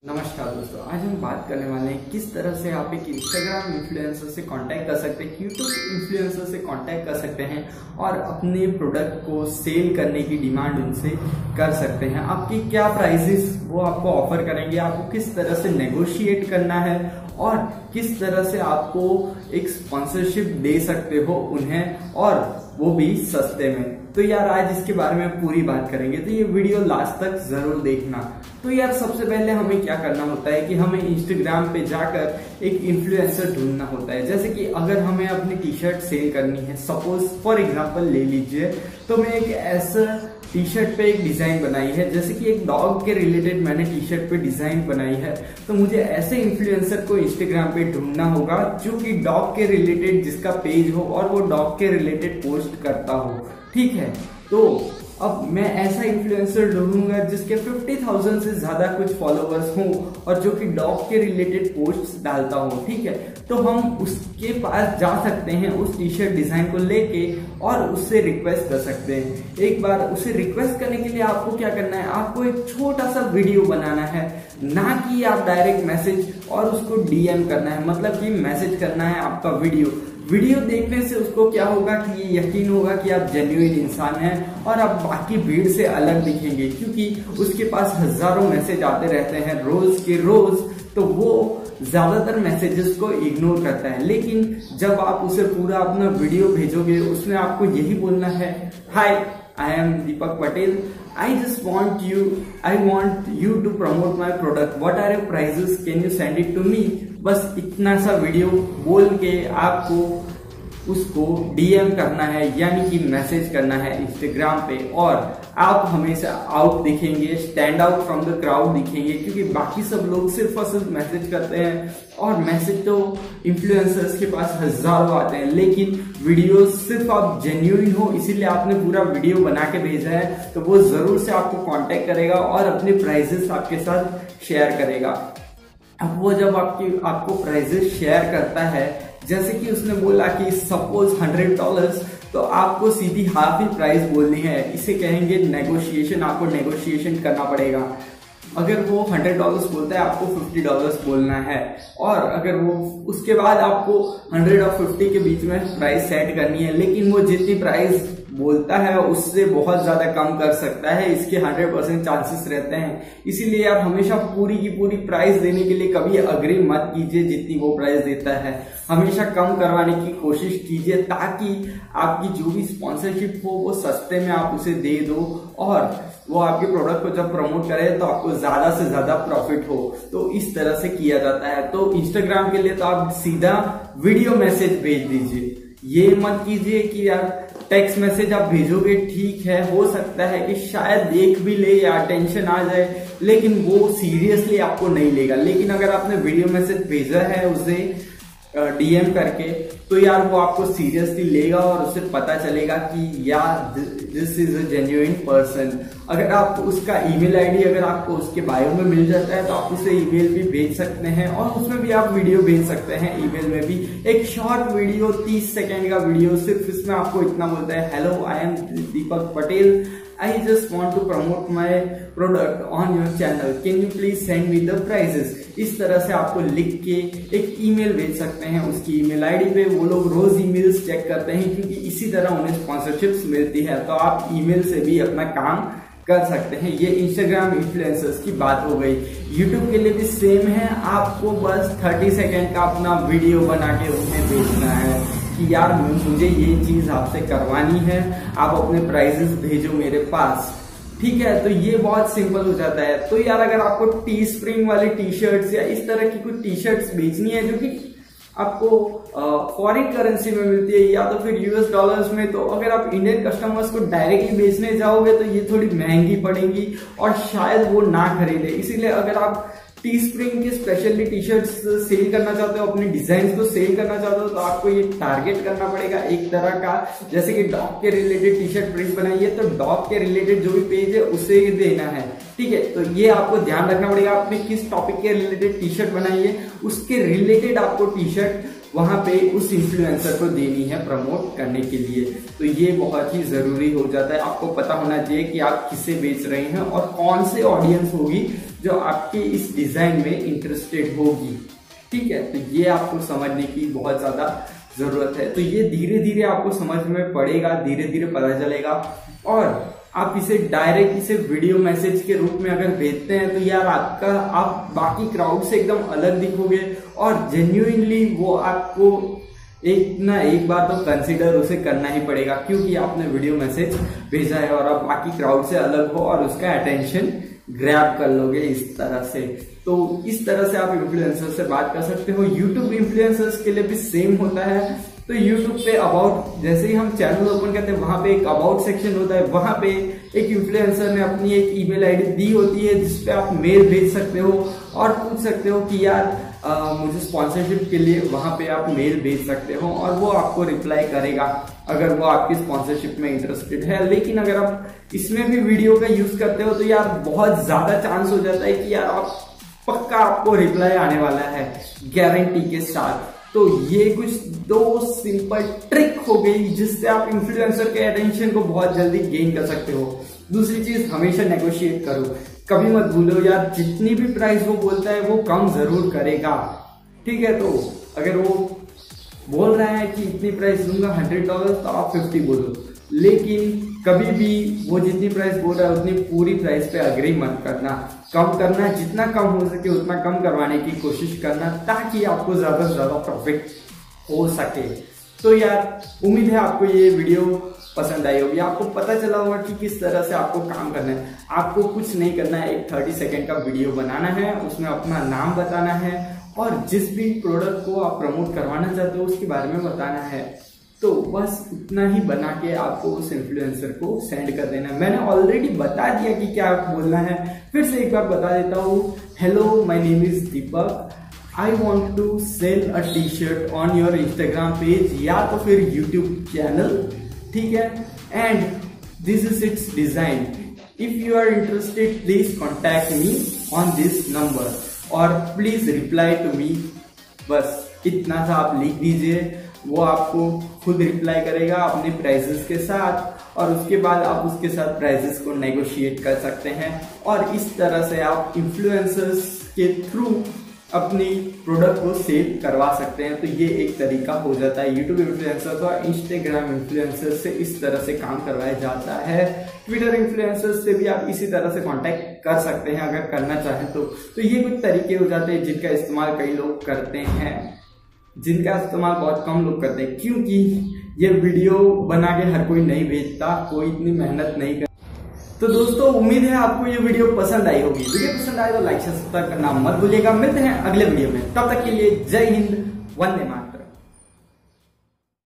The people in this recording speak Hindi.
नमस्कार दोस्तों, आज हम बात करने वाले हैं किस तरह से आप एक इंस्टाग्राम इन्फ्लुएंसर से कांटेक्ट कर सकते हैं, यूट्यूब इन्फ्लुएंसर से कांटेक्ट कर सकते हैं और अपने प्रोडक्ट को सेल करने की डिमांड उनसे कर सकते हैं। आपकी क्या प्राइसेस वो आपको ऑफर करेंगे, आपको किस तरह से नेगोशिएट करना है और किस तरह से आपको एक स्पॉन्सरशिप दे सकते हो उन्हें, और वो भी सस्ते में। तो यार आज इसके बारे में पूरी बात करेंगे, तो ये वीडियो लास्ट तक जरूर देखना। तो यार सबसे पहले हमें क्या करना होता है कि हमें इंस्टाग्राम पे जाकर एक इन्फ्लुएंसर ढूंढना होता है। जैसे कि अगर हमें अपनी टी शर्ट सेल करनी है, सपोज फॉर एग्जांपल ले लीजिए, तो मैं एक ऐसा टी शर्ट पे एक डिजाइन बनाई है, जैसे कि एक डॉग के रिलेटेड मैंने टी शर्ट पे डिजाइन बनाई है। तो मुझे ऐसे इन्फ्लुएंसर को इंस्टाग्राम पे ढूंढना होगा जो कि डॉग के रिलेटेड जिसका पेज हो और वो डॉग के रिलेटेड पोस्ट करता हो, ठीक है। तो अब मैं ऐसा इन्फ्लुएंसर ढूंढूंगा जिसके 50,000 से ज्यादा कुछ फॉलोअर्स हो और जो कि डॉग के रिलेटेड पोस्ट्स डालता हो, ठीक है। तो हम उसके पास जा सकते हैं, उस टी शर्ट डिजाइन को लेके, और उससे रिक्वेस्ट कर सकते हैं। एक बार उसे रिक्वेस्ट करने के लिए आपको क्या करना है, आपको एक छोटा सा वीडियो बनाना है, ना कि आप डायरेक्ट मैसेज और उसको डीएम करना है, मतलब कि मैसेज करना है आपका वीडियो देखने से उसको क्या होगा कि ये यकीन होगा कि आप जेन्युइन इंसान हैं और आप बाकी भीड़ से अलग दिखेंगे, क्योंकि उसके पास हजारों मैसेज आते रहते हैं रोज के रोज। तो वो ज्यादातर मैसेजेस को इग्नोर करता है। लेकिन जब आप उसे पूरा अपना वीडियो भेजोगे, उसमें आपको यही बोलना है, hi I am Deepak Patel, I want you to promote my product. What are your prices? Can you send it to me? बस इतना सा वीडियो बोल के आपको उसको डीएम करना है, यानी कि मैसेज करना है इंस्टाग्राम पे, और आप हमेशा आउट दिखेंगे, stand out from the crowd दिखेंगे, क्योंकि बाकी सब लोग सिर्फ और सिर्फ मैसेज करते हैं। और मैसेज तो इन्फ्लुएंसर्स के पास हजारों आते हैं, लेकिन वीडियो सिर्फ आप जेन्युइन हो, इसीलिए आपने पूरा वीडियो बना के भेजा है, तो वो जरूर से आपको कांटेक्ट करेगा और अपने प्राइजेस आपके साथ शेयर करेगा। अब वो जब आपको प्राइजेस शेयर करता है, जैसे कि उसने बोला कि सपोज $100, तो आपको सीधी हाफ ही प्राइस बोलनी है। इसे कहेंगे नेगोशिएशन, आपको नेगोशिएशन करना पड़ेगा। अगर वो $100 बोलता है, आपको $50 बोलना है, और अगर वो उसके बाद आपको 100 और 50 के बीच में प्राइस सेट करनी है। लेकिन वो जितनी प्राइस बोलता है उससे बहुत ज्यादा कम कर सकता है, इसके 100% चांसेस रहते हैं। इसीलिए आप हमेशा पूरी की पूरी प्राइस देने के लिए कभी अग्री मत कीजिए जितनी वो प्राइस देता है। हमेशा कम करवाने की कोशिश कीजिए, ताकि आपकी जो भी स्पॉन्सरशिप हो वो सस्ते में आप उसे दे दो, और वो आपके प्रोडक्ट को जब प्रमोट करे तो आपको ज्यादा से ज्यादा प्रॉफिट हो। तो इस तरह से किया जाता है। तो इंस्टाग्राम के लिए तो आप सीधा वीडियो मैसेज भेज दीजिए, ये मत कीजिए कि यार टेक्स्ट मैसेज आप भेजोगे, ठीक है, हो सकता है कि शायद देख भी ले या टेंशन आ जाए, लेकिन वो सीरियसली आपको नहीं लेगा। लेकिन अगर आपने वीडियो मैसेज भेजा है उसे डीएम करके, तो यार वो आपको सीरियसली लेगा और उसे पता चलेगा कि यार this is a genuine person. अगर आप उसका ईमेल आईडी अगर आपको उसके बायो में मिल जाता है, तो आप उसे ईमेल भी भेज सकते हैं, और उसमें भी आप वीडियो भेज सकते हैं। ईमेल में भी एक शॉर्ट वीडियो, 30 सेकेंड का वीडियो, सिर्फ इसमें आपको इतना बोलता है, hello I am Deepak Patel, I just want to promote my product on your channel. Can you please send me the prices? इस तरह से आपको लिख के एक ईमेल भेज सकते हैं उसकी ईमेल आईडी पे। वो लोग रोज ईमेल्स चेक करते हैं, क्योंकि इसी तरह उन्हें स्पॉन्सरशिप्स मिलती है। तो आप ईमेल से भी अपना काम कर सकते हैं। ये इंस्टाग्राम इन्फ्लुएंसर्स की बात हो गई। यूट्यूब के लिए भी सेम है, आपको बस 30 सेकेंड का अपना वीडियो बना के उन्हें भेजना है कि यार मुझे ये चीज आपसे करवानी है, आप अपने प्राइजेस भेजो मेरे पास, ठीक है। तो ये बहुत सिंपल हो जाता है। तो यार अगर आपको टी स्प्रिंग वाली टी शर्ट्स या इस तरह की कुछ टी शर्ट्स बेचनी है जो कि आपको फॉरेन करेंसी में मिलती है या तो फिर यूएस डॉलर्स में, तो अगर आप इंडियन कस्टमर्स को डायरेक्टली बेचने जाओगे तो ये थोड़ी महंगी पड़ेगी और शायद वो ना खरीदे। इसीलिए अगर आप टी स्प्रिंग की स्पेशली टी शर्ट्स सेल करना चाहते हो, अपने डिजाइन को सेल करना चाहते हो, तो आपको ये टारगेट करना पड़ेगा एक तरह का। जैसे कि डॉग के रिलेटेड टी शर्ट प्रिंट बनाइए, तो डॉग के रिलेटेड जो भी पेज है उसे देना है, ठीक है। तो ये आपको ध्यान रखना पड़ेगा, आपने किस टॉपिक के रिलेटेड टी शर्ट बनाई है उसके रिलेटेड आपको टी शर्ट वहां पे उस इन्फ्लुएंसर को देनी है प्रमोट करने के लिए। तो ये बहुत ही जरूरी हो जाता है। आपको पता होना चाहिए कि आप किसे बेच रहे हैं और कौन से ऑडियंस होगी जो आपके इस डिजाइन में इंटरेस्टेड होगी। ठीक है, तो ये आपको समझने की बहुत ज्यादा जरूरत है। तो ये धीरे धीरे आपको समझ में पड़ेगा, धीरे धीरे पता चलेगा। और आप इसे डायरेक्ट इसे वीडियो मैसेज के रूप में अगर भेजते हैं तो यार आप बाकी क्राउड से एकदम अलग दिखोगे और जेन्युइनली वो आपको एक ना एक बार तो कंसीडर उसे करना ही पड़ेगा, क्योंकि आपने वीडियो मैसेज भेजा है और आप बाकी क्राउड से अलग हो और उसका अटेंशन ग्रैब कर लोगे इस तरह से। तो इस तरह से आप इन्फ्लुएंसर से बात कर सकते हो। यूट्यूब इन्फ्लुएंसर्स के लिए भी सेम होता है। तो यूट्यूब पे अबाउट, जैसे ही हम चैनल ओपन करते हैं वहां पे एक अबाउट सेक्शन होता है, वहां पे एक इन्फ्लुएंसर ने अपनी एक ईमेल आईडी दी होती है जिसपे आप मेल भेज सकते हो और पूछ सकते हो कि यार मुझे स्पॉन्सरशिप के लिए, वहां पे आप मेल भेज सकते हो और वो आपको रिप्लाई करेगा अगर वो आपकी स्पॉन्सरशिप में इंटरेस्टेड है। लेकिन अगर आप इसमें भी वीडियो का यूज करते हो तो यार बहुत ज्यादा चांस हो जाता है कि यार आप पक्का आपको रिप्लाई आने वाला है गारंटी के साथ। तो ये कुछ दो सिंपल ट्रिक हो गई जिससे आप इन्फ्लुएंसर के अटेंशन को बहुत जल्दी गेन कर सकते हो। दूसरी चीज, हमेशा नेगोशिएट करो। कभी मत भूलो यार, जितनी भी प्राइस वो बोलता है वो कम जरूर करेगा। ठीक है, तो अगर वो बोल रहा है कि इतनी प्राइस दूंगा $100 तो आप 50 बोलो, लेकिन कभी भी वो जितनी प्राइस बोल रहा है उतनी पूरी प्राइस पे अग्री मत करना। कम करना, जितना कम हो सके उतना कम करवाने की कोशिश करना ताकि आपको ज्यादा से ज्यादा प्रॉफिट हो सके। तो यार उम्मीद है आपको ये वीडियो पसंद आई होगी, आपको पता चला होगा कि किस तरह से आपको काम करना है। आपको कुछ नहीं करना है, एक 30 सेकेंड का वीडियो बनाना है, उसमें अपना नाम बताना है और जिस भी प्रोडक्ट को आप प्रमोट करवाना चाहते हो उसके बारे में बताना है। तो बस इतना ही बना के आपको उस इन्फ्लुएंसर को सेंड कर देना है। मैंने ऑलरेडी बता दिया कि क्या बोलना है, फिर से एक बार बता देता हूँ। Hello, my name is Deepak, I want to sell a T shirt on your Instagram page या तो फिर यूट्यूब चैनल। ठीक है, and this is it's design. If you are interested please contact me on this number और प्लीज रिप्लाई टू मी। बस इतना सा आप लिख दीजिए, वो आपको खुद रिप्लाई करेगा अपने प्राइसेस के साथ और उसके बाद आप उसके साथ प्राइसेस को नेगोशिएट कर सकते हैं और इस तरह से आप इन्फ्लुएंसर्स के थ्रू अपनी प्रोडक्ट को सेल करवा सकते हैं। तो ये एक तरीका हो जाता है। यूट्यूब इन्फ्लुएंसर्स और इंस्टाग्राम इन्फ्लुएंसर्स से इस तरह से काम करवाया जाता है। ट्विटर इन्फ्लुएंसर्स से भी आप इसी तरह से कांटेक्ट कर सकते हैं अगर करना चाहें तो। ये कुछ तरीके हो जाते हैं जिनका इस्तेमाल कई लोग करते हैं, जिनका इस्तेमाल बहुत कम लोग करते हैं, क्योंकि ये वीडियो बना के हर कोई नहीं भेजता, कोई इतनी मेहनत नहीं करता। तो दोस्तों उम्मीद है आपको ये वीडियो पसंद आई होगी। वीडियो पसंद आए तो लाइक सब्सक्राइब करना मत भूलिएगा। मिलते हैं अगले वीडियो में, तब तक के लिए जय हिंद, वंदे मातरम।